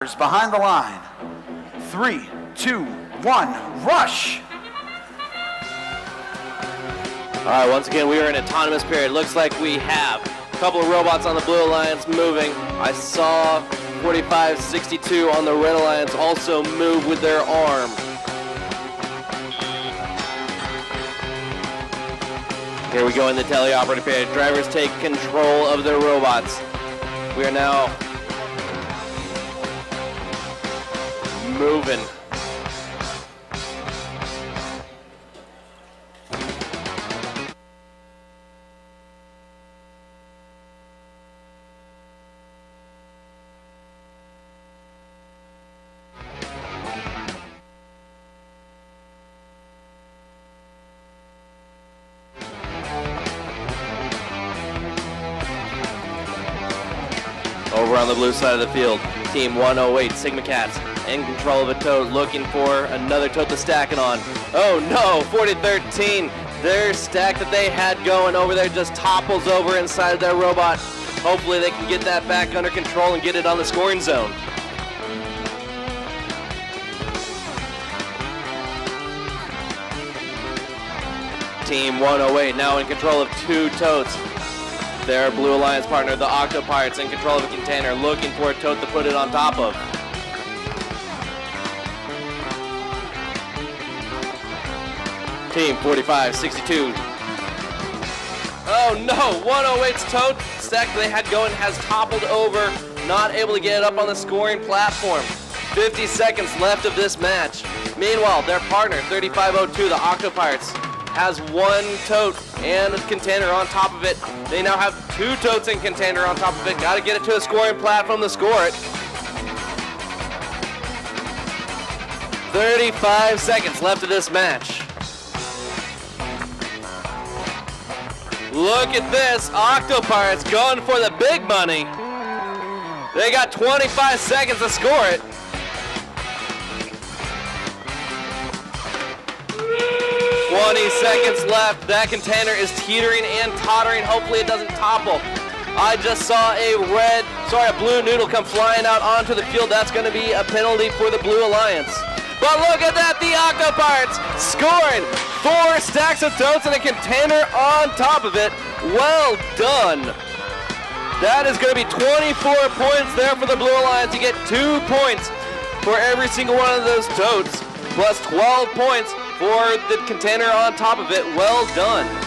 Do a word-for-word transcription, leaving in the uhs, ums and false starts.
Behind the line. Three, two, one, rush. All right, once again, we are in autonomous period. Looks like we have a couple of robots on the Blue Alliance moving. I saw forty-five sixty-two on the Red Alliance also move with their arm. Here we go in the teleoperative period. Drivers take control of their robots. We are now moving. Over on the blue side of the field, Team one oh eight, Sigma Cats, in control of a tote, looking for another tote to stack it on. Oh no, forty thirteen, their stack that they had going over there just topples over inside their robot. Hopefully they can get that back under control and get it on the scoring zone. Team one oh eight now in control of two totes. Their Blue Alliance partner, the Octo Pirates, in control of a container, looking for a tote to put it on top of. Team forty-five sixty-two. Oh no, one oh eight's tote stack they had going has toppled over, not able to get it up on the scoring platform. fifty seconds left of this match. Meanwhile, their partner, thirty-five oh two, the Octo Pirates, has one tote and a container on top of it. They now have two totes and container on top of it. Got to get it to a scoring platform to score it. thirty-five seconds left of this match. Look at this, Octo Pirates going for the big money. They got twenty-five seconds to score it. twenty seconds left. That container is teetering and tottering. Hopefully it doesn't topple. I just saw a red, sorry, a blue noodle come flying out onto the field. That's going to be a penalty for the Blue Alliance. But look at that, the Octo Pirates scoring four stacks of totes and a container on top of it. Well done. That is going to be twenty-four points there for the Blue Alliance. You get two points for every single one of those totes, plus twelve points for the container on top of it. Well done.